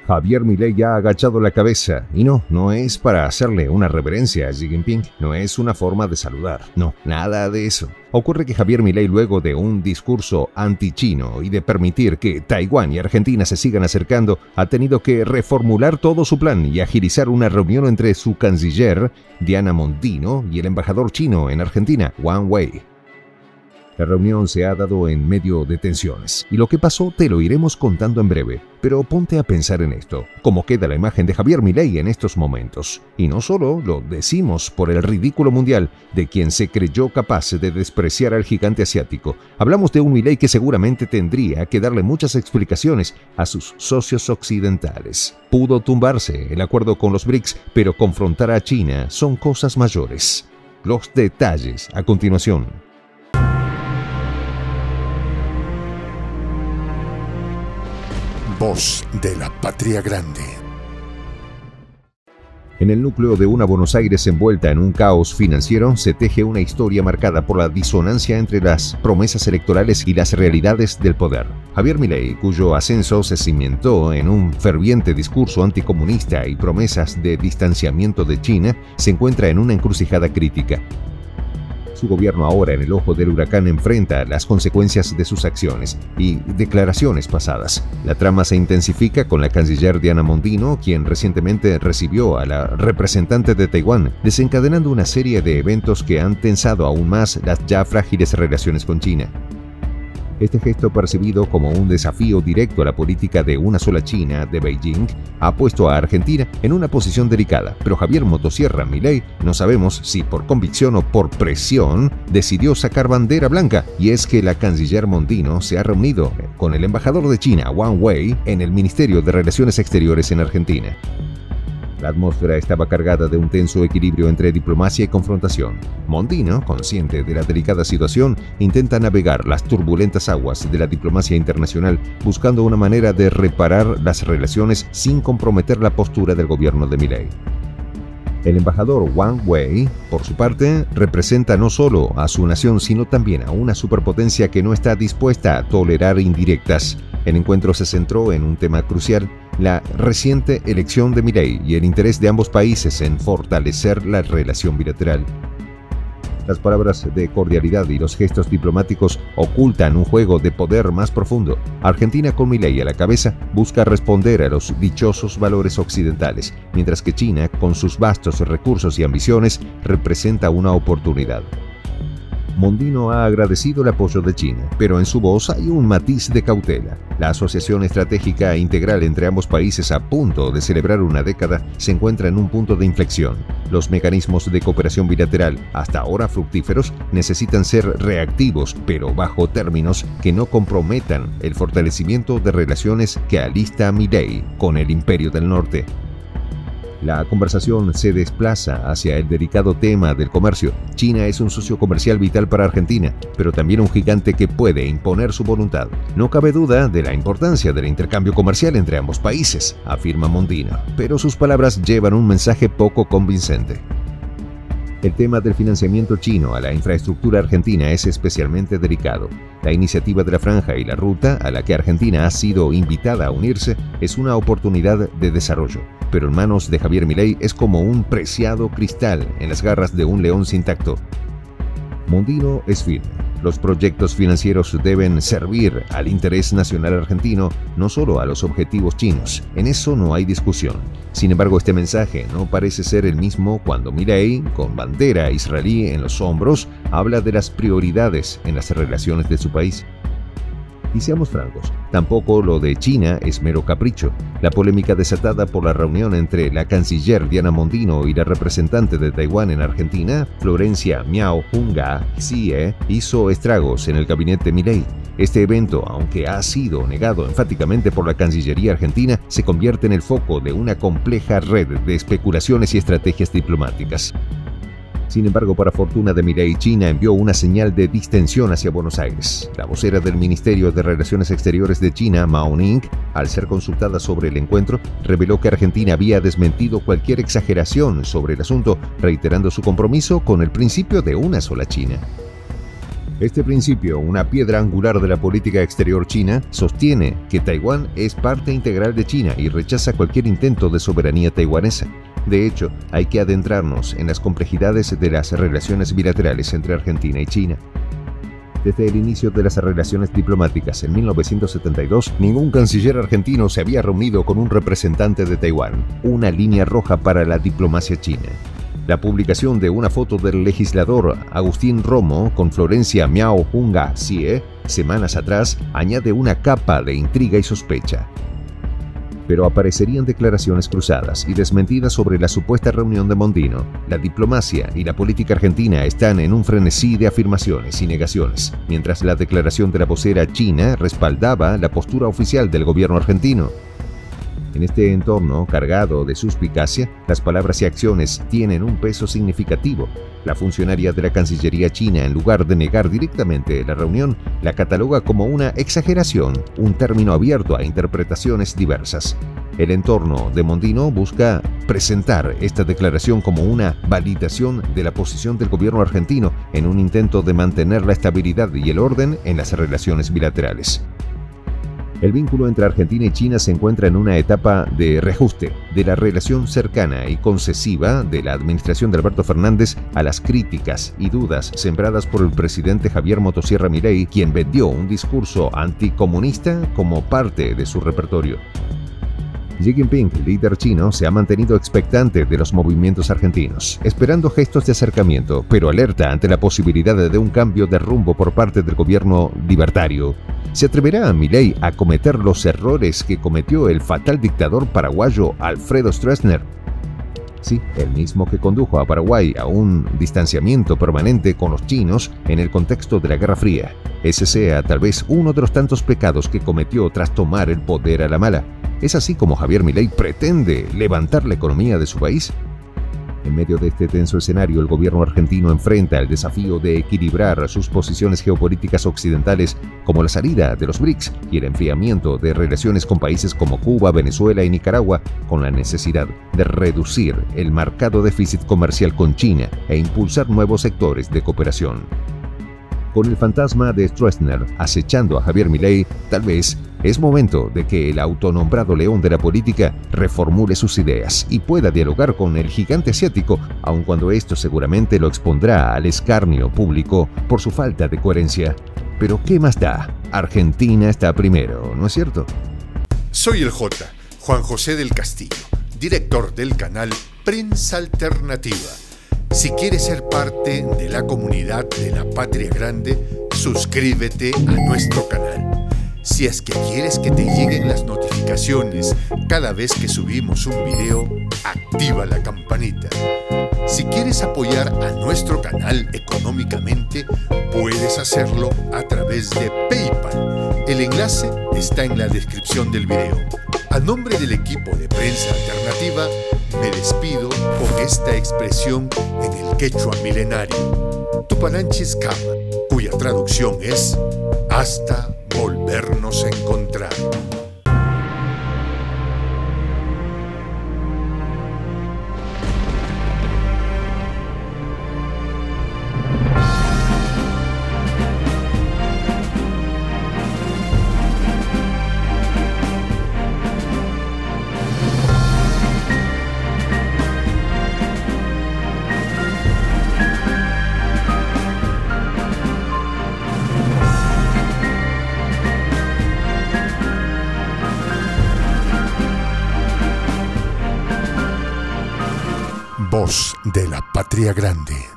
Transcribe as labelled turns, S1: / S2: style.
S1: Javier Milei ha agachado la cabeza, y no es para hacerle una reverencia a Xi Jinping, no es una forma de saludar, no, nada de eso. Ocurre que Javier Milei, luego de un discurso anti-chino y de permitir que Taiwán y Argentina se sigan acercando, ha tenido que reformular todo su plan y agilizar una reunión entre su canciller, Diana Mondino, y el embajador chino en Argentina, Wang Wei. La reunión se ha dado en medio de tensiones, y lo que pasó te lo iremos contando en breve. Pero ponte a pensar en esto, cómo queda la imagen de Javier Milei en estos momentos. Y no solo lo decimos por el ridículo mundial de quien se creyó capaz de despreciar al gigante asiático. Hablamos de un Milei que seguramente tendría que darle muchas explicaciones a sus socios occidentales. Pudo tumbarse el acuerdo con los BRICS, pero confrontar a China son cosas mayores. Los detalles a continuación.
S2: Voz de la Patria Grande.
S1: En el núcleo de una Buenos Aires envuelta en un caos financiero se teje una historia marcada por la disonancia entre las promesas electorales y las realidades del poder. Javier Milei, cuyo ascenso se cimentó en un ferviente discurso anticomunista y promesas de distanciamiento de China, se encuentra en una encrucijada crítica. Su gobierno, ahora en el ojo del huracán, enfrenta las consecuencias de sus acciones y declaraciones pasadas. La trama se intensifica con la canciller Diana Mondino, quien recientemente recibió a la representante de Taiwán, desencadenando una serie de eventos que han tensado aún más las ya frágiles relaciones con China. Este gesto, percibido como un desafío directo a la política de una sola China de Beijing, ha puesto a Argentina en una posición delicada, pero Javier Motosierra Milei, no sabemos si por convicción o por presión, decidió sacar bandera blanca, y es que la canciller Mondino se ha reunido con el embajador de China, Wang Wei, en el Ministerio de Relaciones Exteriores en Argentina. La atmósfera estaba cargada de un tenso equilibrio entre diplomacia y confrontación. Mondino, consciente de la delicada situación, intenta navegar las turbulentas aguas de la diplomacia internacional, buscando una manera de reparar las relaciones sin comprometer la postura del gobierno de Milei. El embajador Wang Wei, por su parte, representa no solo a su nación, sino también a una superpotencia que no está dispuesta a tolerar indirectas. El encuentro se centró en un tema crucial: la reciente elección de Milei y el interés de ambos países en fortalecer la relación bilateral. Las palabras de cordialidad y los gestos diplomáticos ocultan un juego de poder más profundo. Argentina, con Milei a la cabeza, busca responder a los dichosos valores occidentales, mientras que China, con sus vastos recursos y ambiciones, representa una oportunidad. Mondino ha agradecido el apoyo de China, pero en su voz hay un matiz de cautela. La asociación estratégica e integral entre ambos países, a punto de celebrar una década, se encuentra en un punto de inflexión. Los mecanismos de cooperación bilateral, hasta ahora fructíferos, necesitan ser reactivos, pero bajo términos que no comprometan el fortalecimiento de relaciones que alista Milei con el Imperio del Norte. La conversación se desplaza hacia el delicado tema del comercio. China es un socio comercial vital para Argentina, pero también un gigante que puede imponer su voluntad. No cabe duda de la importancia del intercambio comercial entre ambos países, afirma Mondino, pero sus palabras llevan un mensaje poco convincente. El tema del financiamiento chino a la infraestructura argentina es especialmente delicado. La iniciativa de la Franja y la Ruta, a la que Argentina ha sido invitada a unirse, es una oportunidad de desarrollo, pero en manos de Javier Milei es como un preciado cristal en las garras de un león sin tacto. Mondino es firme. Los proyectos financieros deben servir al interés nacional argentino, no solo a los objetivos chinos. En eso no hay discusión. Sin embargo, este mensaje no parece ser el mismo cuando Milei, con bandera israelí en los hombros, habla de las prioridades en las relaciones de su país. Y seamos francos, tampoco lo de China es mero capricho. La polémica desatada por la reunión entre la canciller Diana Mondino y la representante de Taiwán en Argentina, Florencia Miao Hunga Xie, hizo estragos en el gabinete Milei. Este evento, aunque ha sido negado enfáticamente por la Cancillería argentina, se convierte en el foco de una compleja red de especulaciones y estrategias diplomáticas. Sin embargo, para fortuna de Milei, China envió una señal de distensión hacia Buenos Aires. La vocera del Ministerio de Relaciones Exteriores de China, Mao Ning, al ser consultada sobre el encuentro, reveló que Argentina había desmentido cualquier exageración sobre el asunto, reiterando su compromiso con el principio de una sola China. Este principio, una piedra angular de la política exterior china, sostiene que Taiwán es parte integral de China y rechaza cualquier intento de soberanía taiwanesa. De hecho, hay que adentrarnos en las complejidades de las relaciones bilaterales entre Argentina y China. Desde el inicio de las relaciones diplomáticas en 1972, ningún canciller argentino se había reunido con un representante de Taiwán, una línea roja para la diplomacia china. La publicación de una foto del legislador Agustín Romo con Florencia Miao Hunga Xie semanas atrás añade una capa de intriga y sospecha. Pero aparecerían declaraciones cruzadas y desmentidas sobre la supuesta reunión de Mondino. La diplomacia y la política argentina están en un frenesí de afirmaciones y negaciones, mientras la declaración de la vocera china respaldaba la postura oficial del gobierno argentino. En este entorno cargado de suspicacia, las palabras y acciones tienen un peso significativo. La funcionaria de la Cancillería china, en lugar de negar directamente la reunión, la cataloga como una exageración, un término abierto a interpretaciones diversas. El entorno de Mondino busca presentar esta declaración como una validación de la posición del gobierno argentino en un intento de mantener la estabilidad y el orden en las relaciones bilaterales. El vínculo entre Argentina y China se encuentra en una etapa de reajuste de la relación cercana y concesiva de la administración de Alberto Fernández a las críticas y dudas sembradas por el presidente Javier Motosierra Milei, quien vendió un discurso anticomunista como parte de su repertorio. Xi Jinping, líder chino, se ha mantenido expectante de los movimientos argentinos, esperando gestos de acercamiento, pero alerta ante la posibilidad de un cambio de rumbo por parte del gobierno libertario. ¿Se atreverá Milei a cometer los errores que cometió el fatal dictador paraguayo Alfredo Stroessner? Sí, el mismo que condujo a Paraguay a un distanciamiento permanente con los chinos en el contexto de la Guerra Fría. Ese sea tal vez uno de los tantos pecados que cometió tras tomar el poder a la mala. ¿Es así como Javier Milei pretende levantar la economía de su país? En medio de este tenso escenario, el gobierno argentino enfrenta el desafío de equilibrar sus posiciones geopolíticas occidentales, como la salida de los BRICS y el enfriamiento de relaciones con países como Cuba, Venezuela y Nicaragua, con la necesidad de reducir el marcado déficit comercial con China e impulsar nuevos sectores de cooperación. Con el fantasma de Stroessner acechando a Javier Milei, tal vez es momento de que el autonombrado león de la política reformule sus ideas y pueda dialogar con el gigante asiático, aun cuando esto seguramente lo expondrá al escarnio público por su falta de coherencia. Pero ¿qué más da? Argentina está primero, ¿no es cierto?
S2: Soy el Juan José del Castillo, director del canal Prensa Alternativa. Si quieres ser parte de la comunidad de la Patria Grande, suscríbete a nuestro canal. Si es que quieres que te lleguen las notificaciones cada vez que subimos un video, activa la campanita. Si quieres apoyar a nuestro canal económicamente, puedes hacerlo a través de PayPal. El enlace está en la descripción del video. A nombre del equipo de Prensa Alternativa, me despido con esta expresión en el quechua milenario, Tupananchis Kama, cuya traducción es hasta volvernos a encontrar. Voz de la Patria Grande.